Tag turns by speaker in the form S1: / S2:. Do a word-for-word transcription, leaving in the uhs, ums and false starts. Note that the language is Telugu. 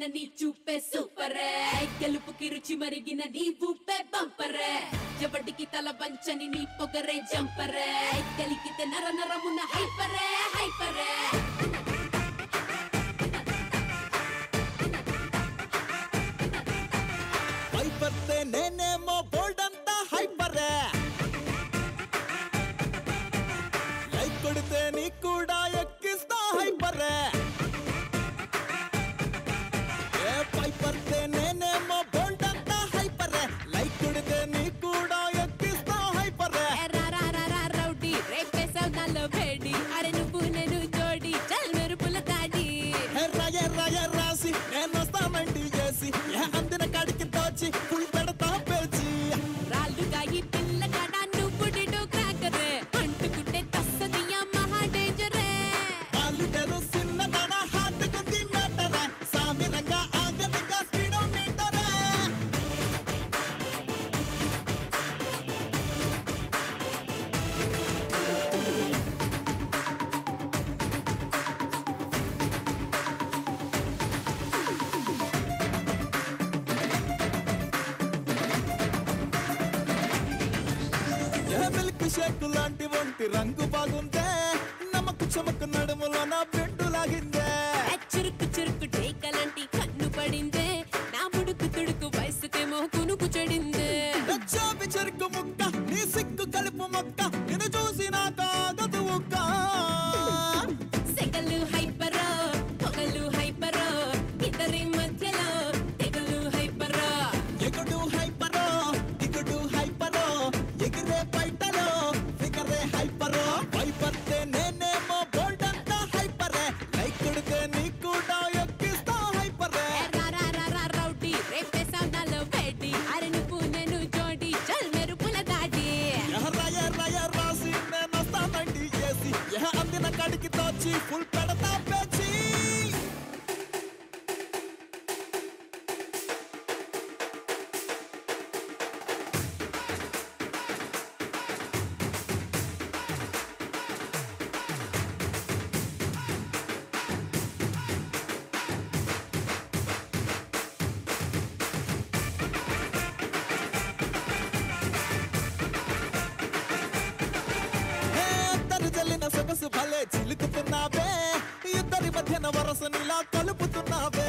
S1: పైన నీ చూపే సూపరే గెలుపుకి రుచి మరిగిన నీ ఊపే బంపరే ఎవడికి తల వంచని నీ పొగరే జంపరే కలిగితే నర నరమున హైపరే హైపరే
S2: హైపర్తే నేనేమో బోల్డ్ అంతా హైపరే లైక్ కొడితే నీ కూడా ఎక్కిస్తా హైపరే ఏ హైపర్తే నేనేమో బోల్డ్ అంతా హైపరే లైక్ కొడితే నీ కూడా ఎక్కిస్తా హైపరే
S1: రా రా రా రా రౌడీ రేపేసావు నాలో వేడి అరే నువ్వు నేను జోడి చల్ మెరుపుల దాడి
S2: రాయ రాయ రాసి నేను వస్తానండి చేసి అందిన కాడికి తోచి ఫుల్ పెడతా పేచి
S1: రాళ్ళుగా ఈ పిల్ల కాడ నువ్వు డిడో క్రాకరే అంటుకుంటే తస్సదియా మహా డేంజరే
S2: వాళ్ళు తెరు సిన్నదన హార్ట్ కుంది మెట్టరే సామిరంగా ఆగదిగా స్పీడోమీటరే మిల్క్ షేక్ లాంటి వంటి రంగు బాగుందే నమ్మకు చమకు నడుములో నా పెండు లాగిందే
S1: చురుకు చురుకు టేకలాంటి కన్ను పడిందే నా ముడుకు తుడుకు వయసుకేమో కునుకు చెడిందే
S2: చాపి చెరుకు ముక్క నీ సిగ్గు కలుపు మొక్క నిన్ను చూసి నా కాగదు ముక్క
S1: సెగలు హైపరో పొగలు హైపరో ఇద్దరి మధ్యలో తెగలు హైపరో
S2: ఎగుడు హైపరో దిగుడు హైపరో ఎగిరే బయటలో ఫిగరే హైపరో హైపర్తే నేనేమో బోల్డ్ అంతా హైపరే లైక్ కొడితే నీ కూడా ఎక్కిస్తా హైపరే
S1: రా రా రా రా రౌడీ రేపేసావు నాలో వేడి అరే నువ్వు నేను జోడి చల్ మెరుపుల దాడి
S2: రాయ రాయ రాసి నేను వస్తానండి చేసి అందిన కాడికి తోచి ఫుల్ పెడతా పేచి సొగసు భలే చిలుకుతున్నావే ఇద్దరి మధ్యన వరసనిలా కలుపుతున్నావే